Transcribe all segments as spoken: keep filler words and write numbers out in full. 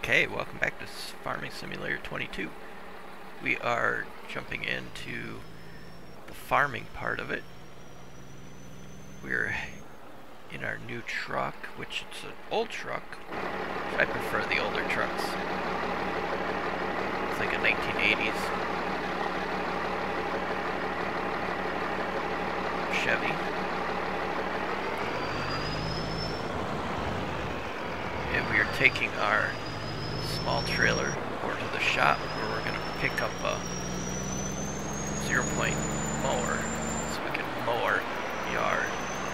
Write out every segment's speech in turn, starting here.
Okay, welcome back to Farming Simulator twenty-two. We are jumping into the farming part of it. We're in our new truck, which is an old truck. I prefer the older trucks. It's like a nineteen eighties Chevy. And we are taking our small trailer over to the shop where we're going to pick up a zero point mower so we can mow our yard.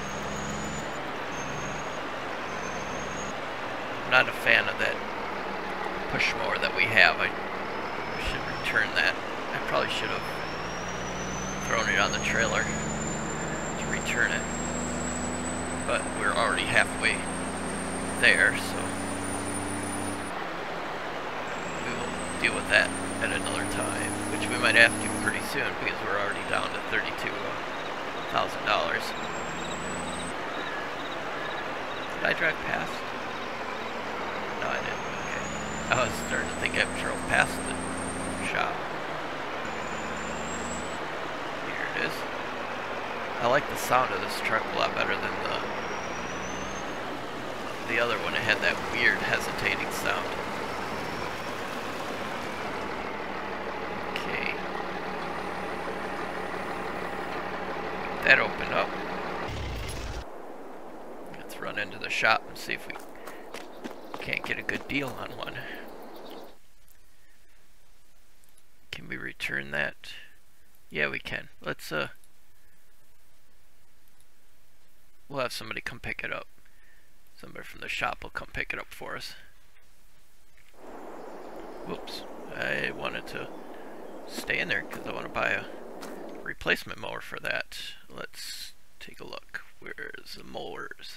I'm not a fan of that push mower that we have. I should return that. I probably should have thrown it on the trailer to return it, but we're already halfway there, so we will deal with that at another time, which we might have to pretty soon because we're already down to thirty-two thousand dollars. Did I drive past? No, I didn't. Okay. I was starting to think I drove past the shop. Here it is. I like the sound of this truck a lot better than the the other one. It had that weird hesitating sound. Okay. That opened up. Let's run into the shop and see if we can't get a good deal on one. Can we return that? Yeah, we can. Let's uh we'll have somebody come pick it up. Somebody from the shop will come pick it up for us. Whoops. I wanted to stay in there because I want to buy a replacement mower for that. Let's take a look. Where's the mowers?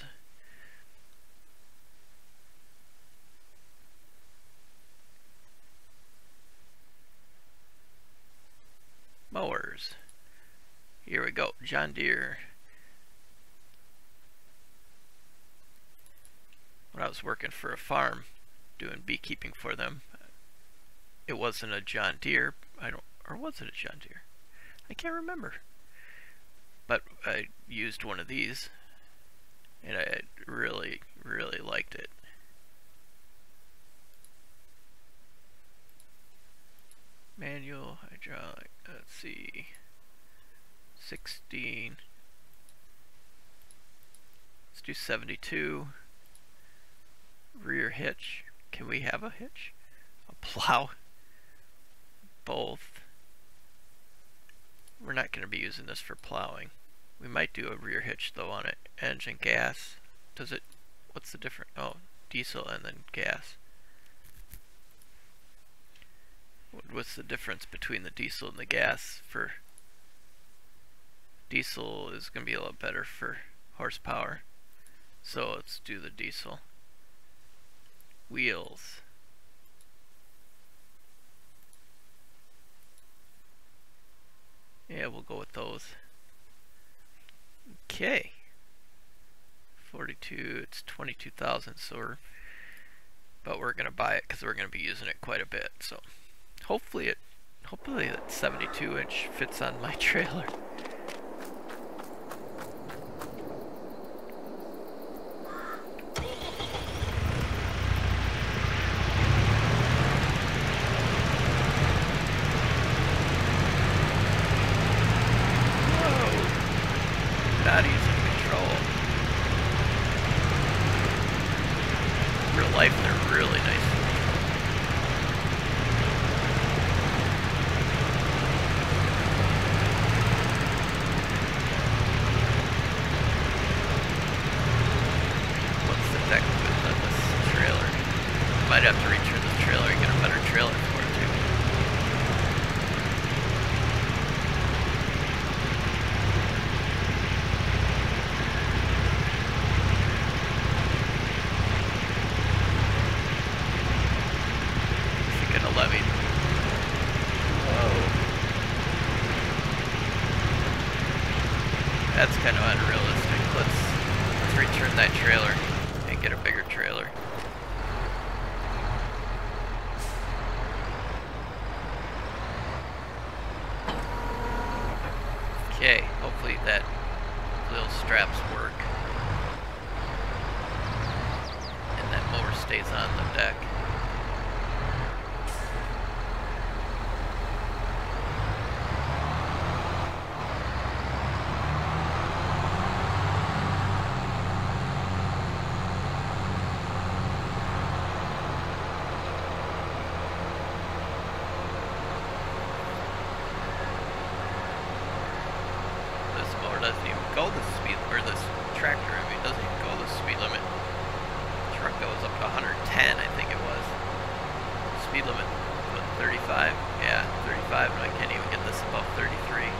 Mowers. Here we go. John Deere. When I was working for a farm doing beekeeping for them, it wasn't a John Deere. I don't, or was it a John Deere? I can't remember. But I used one of these and I really, really liked it. Manual, hydraulic, let's see, sixteen. Let's do seventy-two. Rear hitch. Can we have a hitch? A plow? Both. We're not going to be using this for plowing. We might do a rear hitch though on it. Engine, gas. Does it? What's the difference? Oh, diesel and then gas. What's the difference between the diesel and the gas? For diesel is going to be a lot better for horsepower. So let's do the diesel. Wheels. Yeah, we'll go with those. Okay. forty-two, it's twenty-two thousand, so we're, but we're gonna buy it because we're gonna be using it quite a bit. So hopefully it, hopefully that seventy-two inch fits on my trailer. Not easy to control. Real life, they're really nice to control. What's the deck width on this trailer? Might have to return this trailer and get a better trailer for it too. Levy. Whoa. That's kind of unrealistic. Let's, let's return that trailer and get a bigger trailer. Okay, hopefully that little straps work. And that mower stays on the deck. Doesn't even go the speed, or this tractor, I mean, doesn't even go the speed limit. The truck goes up to one hundred ten, I think it was. Speed limit, what, thirty-five? Yeah, thirty-five, and I can't even get this above thirty-three.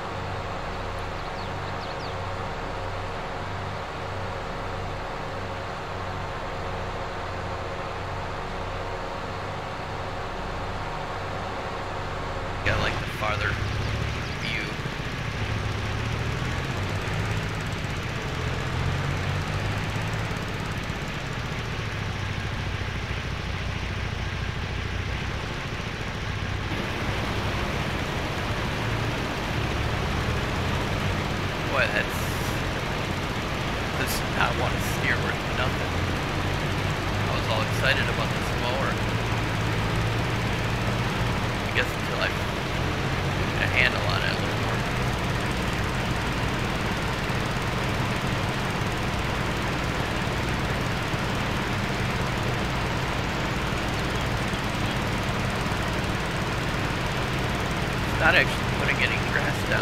Got like the farther view. Boy, that's, this is not want to steer worth nothing. I was all excited about this mower. I guess until I get a handle on it a little more. It's not actually putting any grass down.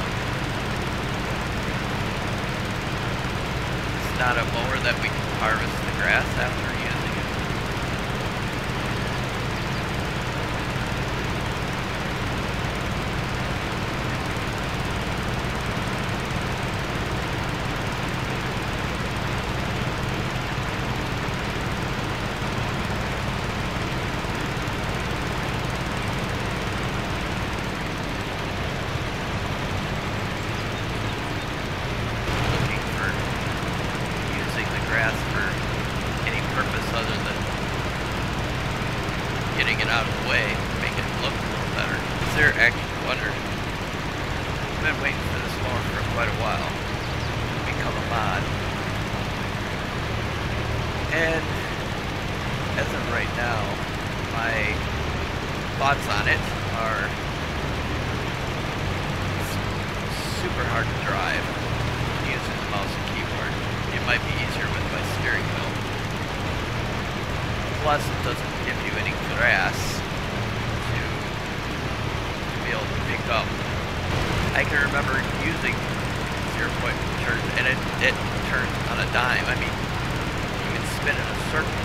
Not a mower that we can harvest the grass after using it. Getting it out of the way, make it look a little better. Is there actually wonder? I've been waiting for this mower for quite a while to become a mod. And as of right now, my thoughts on it are super hard to drive using the mouse and keyboard. It might be easier with my steering wheel. Plus, it doesn't give you any grass to, to be able to pick up. I can remember using zero point turn, and it, it turns on a dime. I mean, you can spin in a circle.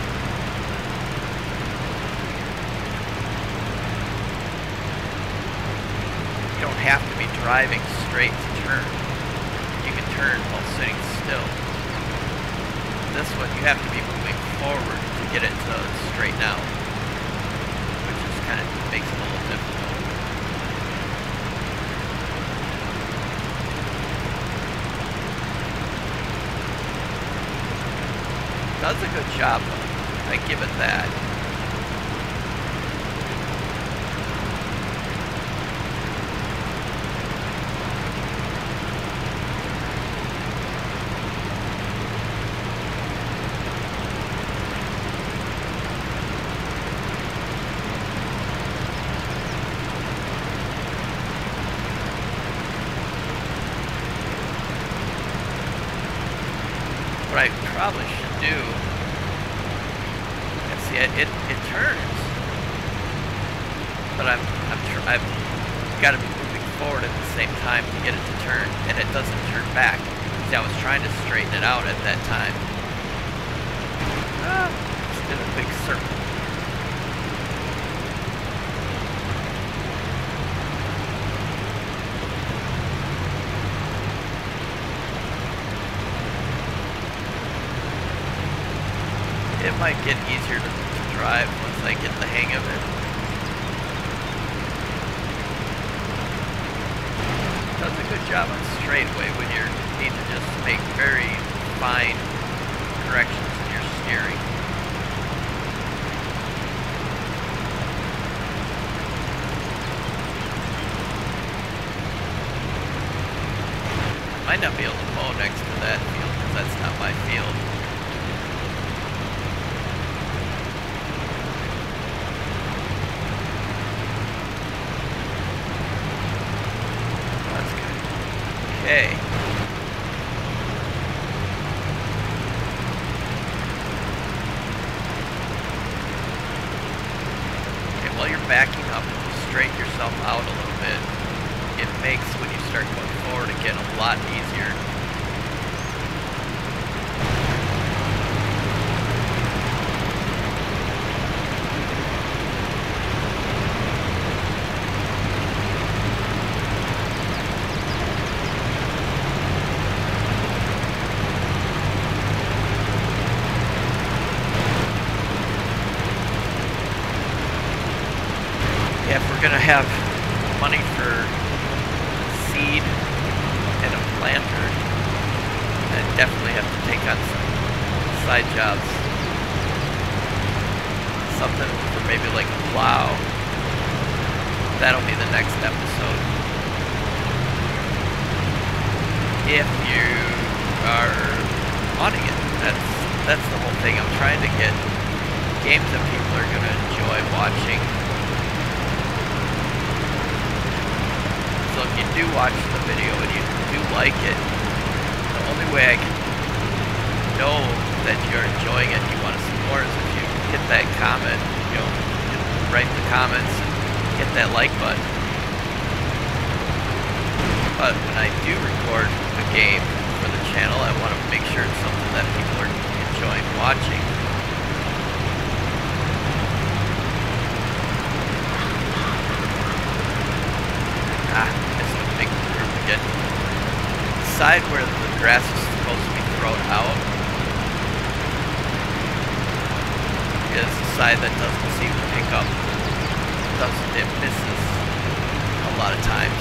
You don't have to be driving straight to turn. You can turn while sitting still. This one, you have to be moving forward to get it to straighten out, which just kind of makes it a little difficult. Does a good job though, I give it that. What I probably should do, and see it, it, it turns, but I'm, I'm tr I've got to be moving forward at the same time to get it to turn, and it doesn't turn back. See, I was trying to straighten it out at that time. Ah, it's been a big circle. It might get easier to, to drive once I get the hang of it. Does a good job on straightaway when you need to just make very fine corrections in your steering. Might not be able to mow next to that field because that's not my field. That's good. Okay. Okay, while you're backing up, if you straighten yourself out a little bit, it makes when you start going forward again a lot easier. Yeah, if we're gonna have money for seed and a planter, I definitely have to take on some side jobs. Something for maybe like a plow. That'll be the next episode. If you are wanting it, that's that's the whole thing. I'm trying to get games that people are gonna enjoy watching. So if you do watch the video and you do like it, the only way I can know that you're enjoying it and you want to see more is if you hit that comment, you know, write the comments and hit that like button. But when I do record a game for the channel, I want to make sure it's something that people are enjoying watching. Ah, missed a big group again. The side where the grass is supposed to be thrown out is the side that doesn't seem to pick up. Doesn't, it misses a lot of times.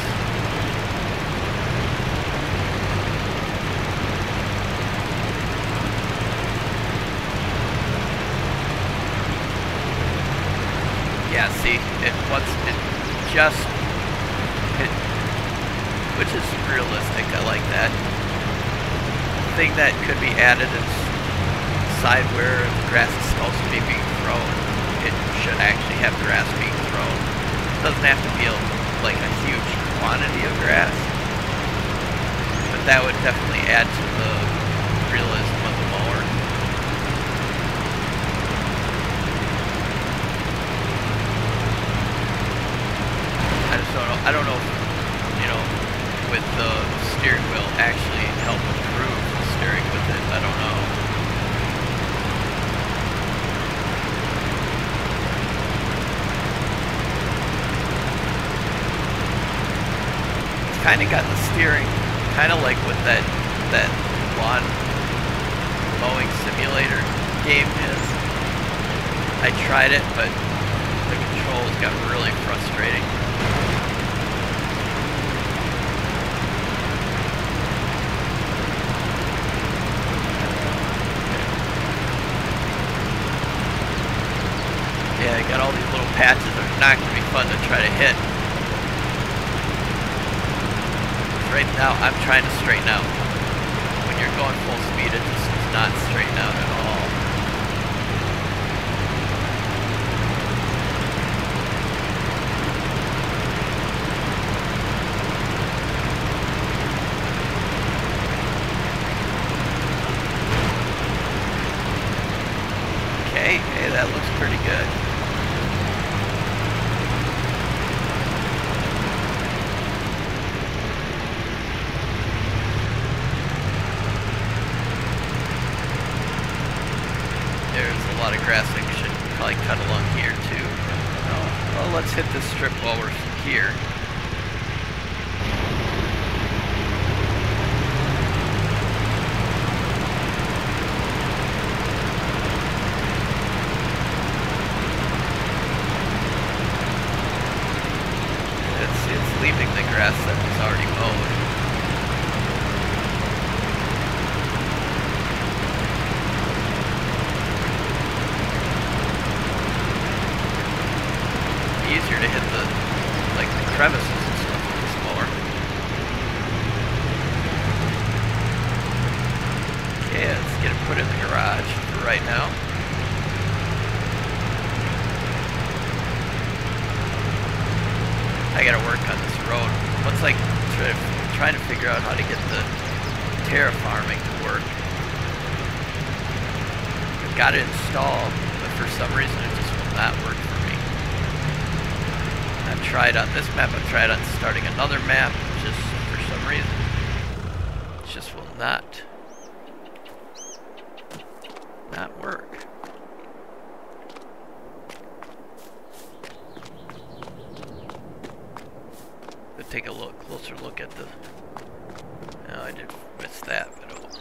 Yeah, see, it once it just hit, which is realistic. I like that. The thing that could be added is side where the grass is supposed to be being thrown. It should actually have grass being thrown. It doesn't have to be a, like a huge quantity of grass, but that would definitely add to the realism of the mower. I just don't know. I don't know if, you know, with the steering wheel actually help improve the steering with it. I don't know. It's kind of got the steering, kind of like what that that lawn mowing simulator game is. I tried it, but the controls got really frustrating. Yeah, I got all these little patches that are not going to be fun to try to hit. Right now, I'm trying to straighten out. When you're going full speed, it just does not straighten out at all. Okay, hey, that looks pretty good. There's a lot of grass that should probably cut along here too. Oh, well, let's hit this strip while we're here. It's, it's leaving the grass that was already mowed. Easier to hit the, like, the crevices and stuff with this mower. garage for right now. I gotta work on this road. Once I try, trying to figure out how to get the terraforming to work. I've got it installed, but for some reason it just will not work for me. I've tried on this map, I've tried on starting another map, just for some reason. It just will not, not work. Let's take a look, closer look at the, no, I did miss that, but oh,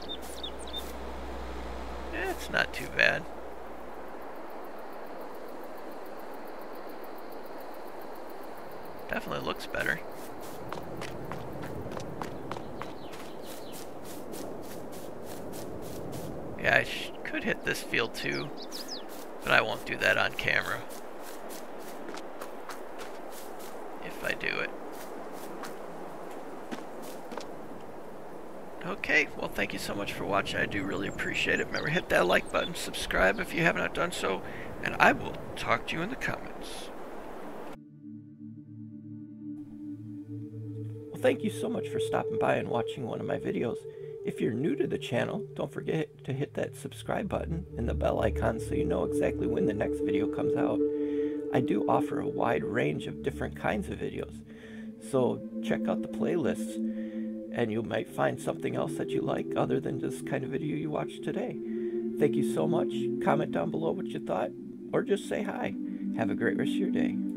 yeah, it's not too bad. Definitely looks better. Yeah, I sh could hit this field too, but I won't do that on camera. If I do it. Okay, well thank you so much for watching. I do really appreciate it. Remember, hit that like button, subscribe if you have not done so, and I will talk to you in the comments. Well, thank you so much for stopping by and watching one of my videos. If you're new to the channel, don't forget to hit that subscribe button and the bell icon so you know exactly when the next video comes out. I do offer a wide range of different kinds of videos, so check out the playlists and you might find something else that you like other than this kind of video you watched today. Thank you so much. Comment down below what you thought, or just say hi. Have a great rest of your day.